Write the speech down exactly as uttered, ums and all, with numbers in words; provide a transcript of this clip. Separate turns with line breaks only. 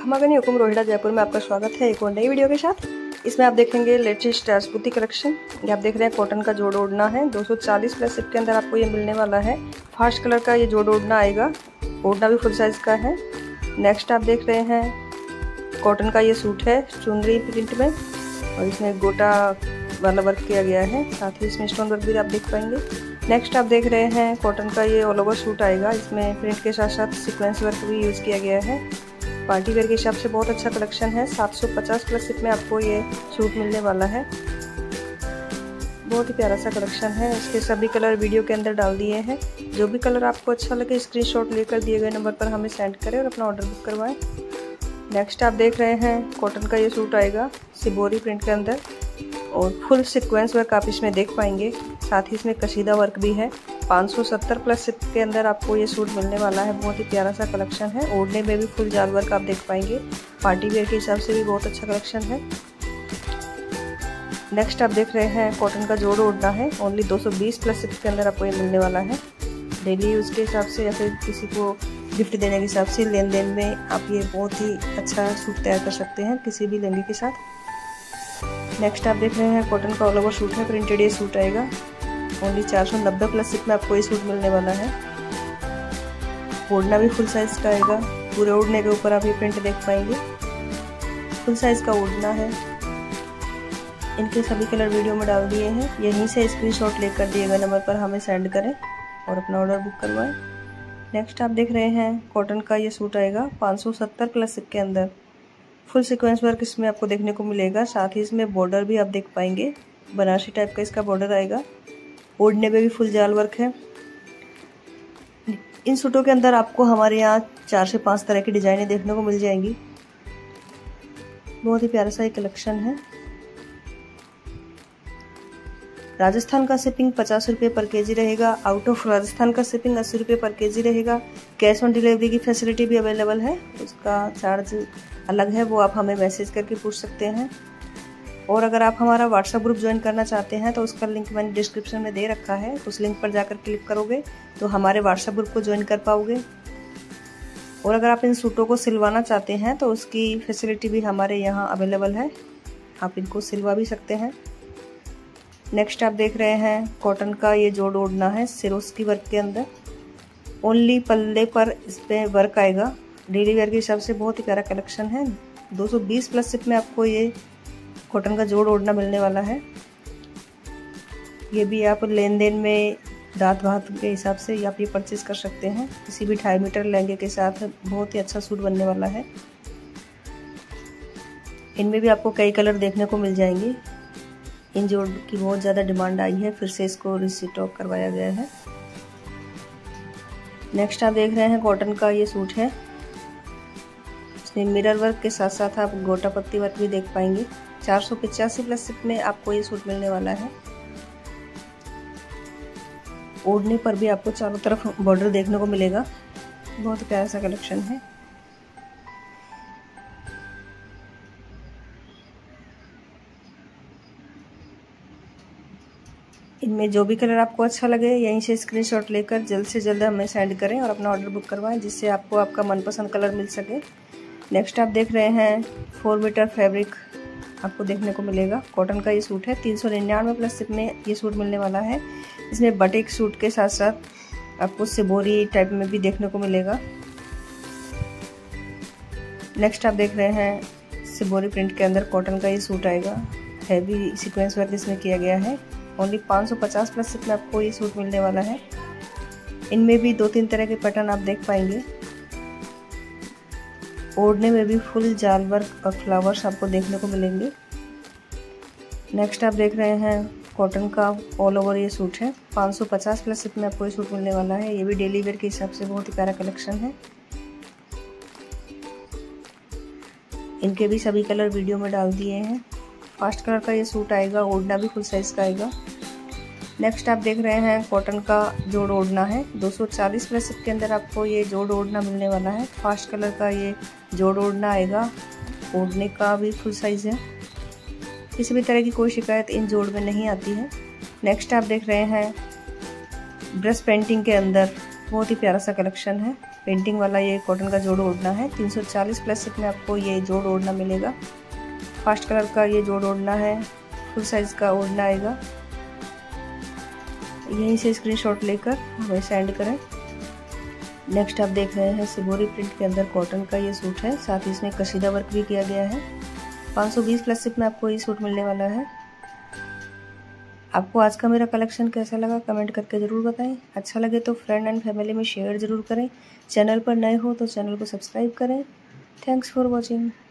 खमागनी हुकुम रोहिड़ा जयपुर में आपका स्वागत है एक और नई वीडियो के साथ। इसमें आप देखेंगे लेटेस्ट राजपूती कलेक्शन। ये आप देख रहे हैं कॉटन का जोड़ ओढ़ना है, दो सौ चालीस प्लस सिप के अंदर आपको ये मिलने वाला है। फास्ट कलर का ये जोड़ ओढ़ना आएगा, ओढ़ना भी फुल साइज का है। नेक्स्ट आप देख रहे हैं कॉटन का ये सूट है चुनरी प्रिंट में और इसमें गोटा वाला वर्क किया गया है, साथ ही इसमें स्टोन वर्क भी आप देख पाएंगे। नेक्स्ट आप देख रहे हैं कॉटन का ये ऑल ओवर सूट आएगा, इसमें प्रिंट के साथ साथ सीक्वेंस वर्क भी यूज़ किया गया है। पार्टी वेयर के हिसाब से बहुत अच्छा कलेक्शन है। सात सौ पचास प्लस सिप में आपको ये सूट मिलने वाला है। बहुत ही प्यारा सा कलेक्शन है। इसके सभी कलर वीडियो के अंदर डाल दिए हैं। जो भी कलर आपको अच्छा लगे स्क्रीनशॉट लेकर दिए गए नंबर पर हमें सेंड करें और अपना ऑर्डर बुक करवाएं। नेक्स्ट आप देख रहे हैं कॉटन का ये सूट आएगा सिबोरी प्रिंट के अंदर और फुल सीक्वेंस वर्क आप इसमें देख पाएंगे, साथ ही इसमें कशीदा वर्क भी है। पाँच सौ सत्तर प्लस सिप के अंदर आपको ये सूट मिलने वाला है। बहुत ही प्यारा सा कलेक्शन है। ओढ़ने में भी फुल जाल वर्क आप देख पाएंगे। पार्टी वेयर के हिसाब से भी बहुत अच्छा कलेक्शन है। नेक्स्ट आप देख रहे हैं कॉटन का जोड़ ओढ़ना है, ओनली दो सौ बीस प्लस सिप के अंदर आपको ये मिलने वाला है। डेली यूज़ के हिसाब से या फिर किसी को गिफ्ट देने के हिसाब से लेन देन में आप ये बहुत ही अच्छा सूट तैयार कर सकते हैं किसी भी लहंगे के साथ। नेक्स्ट आप देख रहे हैं कॉटन का ऑल ओवर सूट है, प्रिंटेड ये सूट आएगा। ओनली चार सौ नब्बे प्लस सिप में आपको ये सूट मिलने वाला है। ओढ़ना भी फुल साइज का आएगा, पूरे ओढ़ने के ऊपर आप ये प्रिंट देख पाएंगे। फुल साइज का ओढ़ना है। इनके सभी कलर वीडियो में डाल दिए हैं, यहीं से स्क्रीनशॉट लेकर दिए गए नंबर पर हमें सेंड करें और अपना ऑर्डर बुक करवाएं। नेक्स्ट आप देख रहे हैं कॉटन का ये सूट आएगा पाँच सौ सत्तर प्लस सिप के अंदर। फुल सीक्वेंस वर्क इसमें आपको देखने को मिलेगा, साथ ही इसमें बॉर्डर भी आप देख पाएंगे। बनारसी टाइप का इसका बॉर्डर आएगा। ओढ़ने में भी फुल जाल वर्क है। इन सूटों के अंदर आपको हमारे यहाँ चार से पांच तरह की डिजाइनें देखने को मिल जाएंगी। बहुत ही प्यारा सा ये कलेक्शन है। राजस्थान का शिपिंग पचास रुपये पर केजी रहेगा। आउट ऑफ राजस्थान का शिपिंग अस्सी रुपये पर केजी रहेगा। कैश ऑन डिलीवरी की फैसिलिटी भी अवेलेबल है, उसका चार्ज अलग है, वो आप हमें मैसेज करके पूछ सकते हैं। और अगर आप हमारा व्हाट्सएप ग्रुप ज्वाइन करना चाहते हैं तो उसका लिंक मैंने डिस्क्रिप्शन में दे रखा है। उस लिंक पर जाकर क्लिक करोगे तो हमारे व्हाट्सएप ग्रुप को ज्वाइन कर पाओगे। और अगर आप इन सूटों को सिलवाना चाहते हैं तो उसकी फैसिलिटी भी हमारे यहाँ अवेलेबल है, आप इनको सिलवा भी सकते हैं। नेक्स्ट आप देख रहे हैं कॉटन का ये जोड़ ओढ़ना है सिरोस्की वर्क के अंदर। ओनली पल्ले पर इस पर वर्क आएगा। डेली वेयर के हिसाब से बहुत ही प्यारा कलेक्शन है। दो सौ बीस प्लस सिप में आपको ये कॉटन का जोड़ ओढ़ना मिलने वाला है। ये भी आप लेन देन में दांत भात के हिसाब से आप ये परचेज कर सकते हैं। किसी भी ढाई मीटर लहंगे के साथ बहुत ही अच्छा सूट बनने वाला है। इनमें भी आपको कई कलर देखने को मिल जाएंगे। इन जोड़ की बहुत ज़्यादा डिमांड आई है, फिर से इसको रिस्टॉक करवाया गया है। नेक्स्ट आप देख रहे हैं कॉटन का ये सूट है, इसमें मिरर वर्क के साथ साथ आप गोटा पत्ती वर्क भी देख पाएंगे। चार सौ पचासी प्लस सिप में आपको ये सूट मिलने वाला है। ओढ़ने पर भी आपको चारों तरफ बॉर्डर देखने को मिलेगा। बहुत प्यारा सा कलेक्शन है। इनमें जो भी कलर आपको अच्छा लगे यहीं से स्क्रीनशॉट लेकर जल्द से जल्द हमें सेंड करें और अपना ऑर्डर बुक करवाएं, जिससे आपको आपका मनपसंद कलर मिल सके। नेक्स्ट आप देख रहे हैं फोर मीटर फैब्रिक आपको देखने को मिलेगा। कॉटन का ये सूट है, तीन सौ निन्यानवे प्लस सिप में ये सूट मिलने वाला है। इसमें बटिक सूट के साथ साथ आपको सिबोरी टाइप में भी देखने को मिलेगा। नेक्स्ट आप देख रहे हैं सिबोरी प्रिंट के अंदर कॉटन का ये सूट आएगा। हैवी सीक्वेंस वर्क इसमें किया गया है। ओनली पाँच सौ पचास प्लस सिप में आपको ये सूट मिलने वाला है। इनमें भी दो तीन तरह के पैटर्न आप देख पाएंगे। ओढ़ने में भी फुल जाल वर्क और फ्लावर्स आपको देखने को मिलेंगे। नेक्स्ट आप देख रहे हैं कॉटन का ऑल ओवर ये सूट है, पाँच सौ पचास प्लस सिप में आपको ये सूट मिलने वाला है। ये भी डेली वेयर के हिसाब से बहुत ही प्यारा कलेक्शन है। इनके भी सभी कलर वीडियो में डाल दिए हैं। फास्ट कलर का ये सूट आएगा, ओढ़ना भी फुल साइज का आएगा। नेक्स्ट आप देख रहे हैं कॉटन का जोड़ ओढ़ना है, दो सौ चालीस प्लस सिप के अंदर आपको ये जोड़ ओढ़ना मिलने वाला है। फास्ट कलर का ये जोड़ ओढ़ना आएगा। ओढ़ने का भी फुल साइज है। किसी भी तरह की कोई शिकायत इन जोड़ में नहीं आती है। नेक्स्ट आप देख रहे हैं ब्रश पेंटिंग के अंदर बहुत ही प्यारा सा कलेक्शन है। पेंटिंग वाला ये कॉटन का जोड़ ओढ़ना है। तीन सौ चालीस प्लस सिप में आपको ये जोड़ ओढ़ना मिलेगा। फास्ट कलर का ये जोड़ ओढ़ना है, फुल साइज का ओढ़ना आएगा। यहीं से स्क्रीनशॉट लेकर हमें सेंड करें। नेक्स्ट आप देख रहे हैं सिबोरी प्रिंट के अंदर कॉटन का ये सूट है, साथ ही इसमें कशीदा वर्क भी किया गया है। पाँच सौ बीस प्लस सिप में आपको ये सूट मिलने वाला है। आपको आज का मेरा कलेक्शन कैसा लगा कमेंट करके ज़रूर बताएं। अच्छा लगे तो फ्रेंड एंड फैमिली में शेयर ज़रूर करें। चैनल पर नए हो तो चैनल को सब्सक्राइब करें। Thanks for watching.